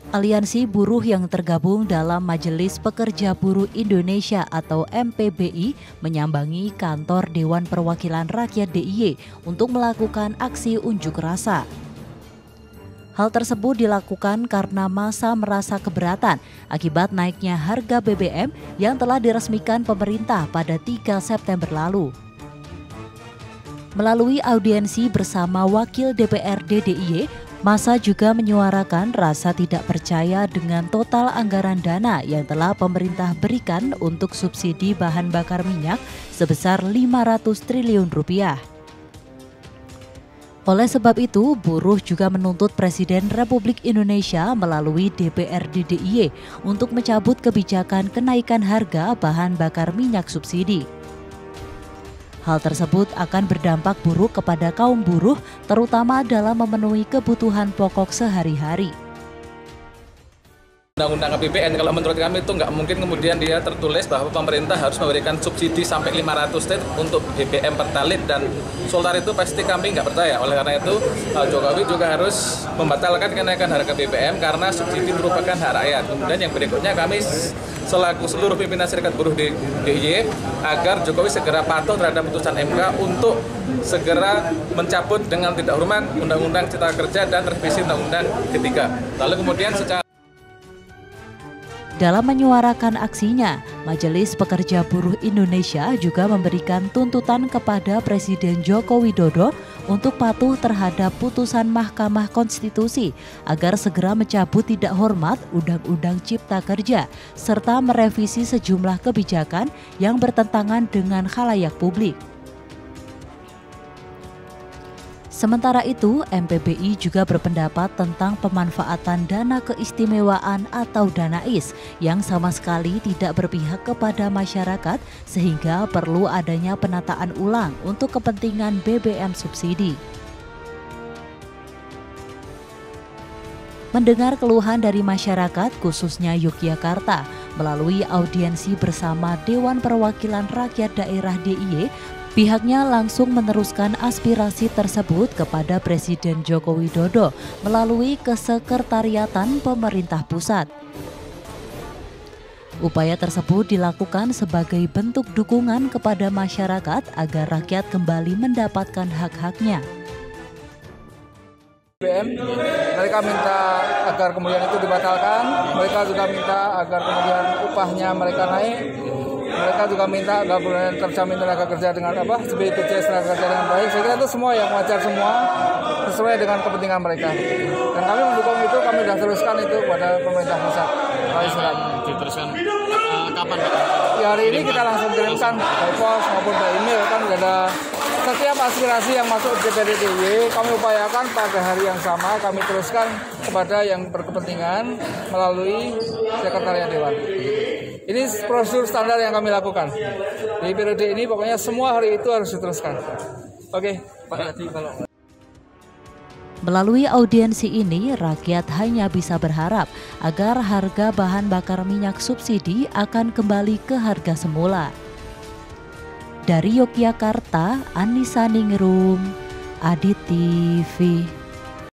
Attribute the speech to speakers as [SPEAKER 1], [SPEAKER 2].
[SPEAKER 1] Aliansi buruh yang tergabung dalam Majelis Pekerja Buruh Indonesia atau MPBI menyambangi kantor Dewan Perwakilan Rakyat DIY untuk melakukan aksi unjuk rasa. Hal tersebut dilakukan karena massa merasa keberatan akibat naiknya harga BBM yang telah diresmikan pemerintah pada 3 September lalu. Melalui audiensi bersama Wakil DPRD DIY, massa juga menyuarakan rasa tidak percaya dengan total anggaran dana yang telah pemerintah berikan untuk subsidi bahan bakar minyak sebesar 500 triliun rupiah. Oleh sebab itu, buruh juga menuntut Presiden Republik Indonesia melalui DPRD DIY untuk mencabut kebijakan kenaikan harga bahan bakar minyak subsidi. Hal tersebut akan berdampak buruk kepada kaum buruh, terutama dalam memenuhi kebutuhan pokok sehari-hari.
[SPEAKER 2] Undang-undang APBN kalau menurut kami itu nggak mungkin kemudian dia tertulis bahwa pemerintah harus memberikan subsidi sampai 500 triliun untuk BBM Pertalite dan Solar, itu pasti kami nggak percaya. Oleh karena itu Jokowi juga harus membatalkan kenaikan harga BBM karena subsidi merupakan hak rakyat. Kemudian yang berikutnya kami selaku seluruh pimpinan serikat buruh di DIY agar Jokowi segera patuh terhadap putusan MK untuk segera mencabut dengan tidak hormat Undang-Undang Cipta Kerja dan revisi Undang-Undang ketiga. Lalu kemudian
[SPEAKER 1] Dalam menyuarakan aksinya, Majelis Pekerja Buruh Indonesia juga memberikan tuntutan kepada Presiden Joko Widodo untuk patuh terhadap putusan Mahkamah Konstitusi agar segera mencabut tidak hormat Undang-Undang Cipta Kerja serta merevisi sejumlah kebijakan yang bertentangan dengan khalayak publik. Sementara itu, MPBI juga berpendapat tentang pemanfaatan dana keistimewaan atau DANAIS yang sama sekali tidak berpihak kepada masyarakat sehingga perlu adanya penataan ulang untuk kepentingan BBM subsidi. Mendengar keluhan dari masyarakat khususnya Yogyakarta, melalui audiensi bersama Dewan Perwakilan Rakyat Daerah DIY, pihaknya langsung meneruskan aspirasi tersebut kepada Presiden Joko Widodo melalui Kesekretariatan Pemerintah Pusat. Upaya tersebut dilakukan sebagai bentuk dukungan kepada masyarakat agar rakyat kembali mendapatkan hak-haknya.
[SPEAKER 3] BBM, mereka minta agar kemudian itu dibatalkan, mereka juga minta agar kemudian upahnya mereka naik. Mereka juga minta agar kemudian terjamin tenaga kerja dengan BPJS tenaga kerja dengan baik. Saya kira itu semua yang wajar semua sesuai dengan kepentingan mereka. Dan kami mendukung itu, kami sudah teruskan itu kepada pemerintah pusat.
[SPEAKER 4] Diteruskan kapan Pak?
[SPEAKER 3] Ya, hari ini kita langsung kirimkan by pos maupun by email, kan ada setiap aspirasi yang masuk DPRD DIY kami upayakan pada hari yang sama kami teruskan kepada yang berkepentingan melalui Sekretariat Dewan. Ini prosedur standar yang kami lakukan. Di periode ini pokoknya semua hari itu harus diteruskan. Oke, Pak Hadi, kalau
[SPEAKER 1] melalui audiensi ini, rakyat hanya bisa berharap agar harga bahan bakar minyak subsidi akan kembali ke harga semula. Dari Yogyakarta, Anissa Ningrum, Adit TV.